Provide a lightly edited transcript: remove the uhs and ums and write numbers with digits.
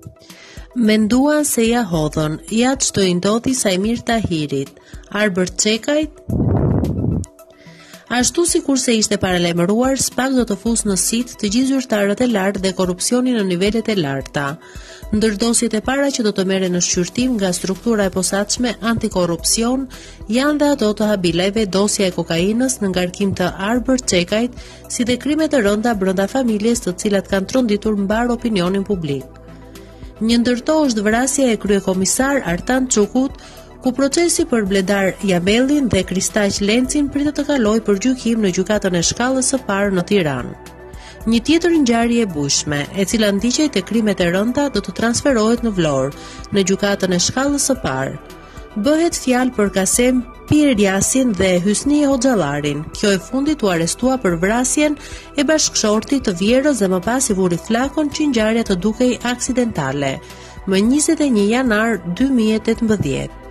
Menduan se ja hodhën, ja ç'do I ndodhi Sajmir Tahirit, Arbër Çekajt. Ashtu sikur se ishte paralajmëruar, SPAK do të fusë në sit të gjithë zyrtarët e lartë dhe korrupsionin në nivelet e larta. Ndër dosjet e para që do të merren në shqyrtim nga struktura e posaçme antikorrupsion janë dhe ato të habileve, dosja e kokainës në ngarkim të Arbër Çekajt, si dhe krimet e rënda brenda familjes të cilat kanë tronditur mbar opinionin publik. Një ndër to është vrasja e kryekomisar Artan Çukut, ku procesi për Bledar Jabellin dhe Kristaq Lencin pritet të kalojë për gjykim në gjykatën e shkallës së parë në Tiranë. Një tjetër ngjarje e bujshme, e cila ndiqej te krimet e rënda, do të transferohet në Vlorë, në gjykatën e shkallës së parë. Bëhet fjalë për Kasem Pirjasin dhe Hysni Hoxhallarin. Kjo e fundit u arrestua për vrasjen e bashkëshortit të Vjerës dhe më pas I vuri flakon që ngjarja të dukej aksidentale, më 21 janar 2018.